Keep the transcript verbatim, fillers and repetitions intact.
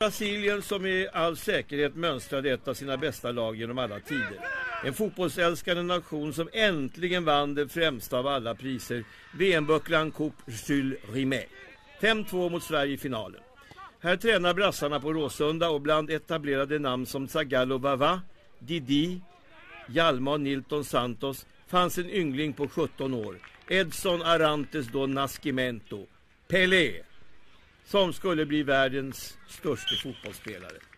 Brasilien som i all säkerhet mönstrade ett av sina bästa lag genom alla tider. En fotbollsälskande nation som äntligen vann det främsta av alla priser, V M-bucklan Coupe Jules Rimet. fem två mot Sverige i finalen. Här tränar brassarna på Råsunda och bland etablerade namn som Zagallo Vava, Didi, Hjalmar Nilton Santos fanns en yngling på sjutton år, Edson Arantes do Nascimento, Pelé, som skulle bli världens största fotbollsspelare.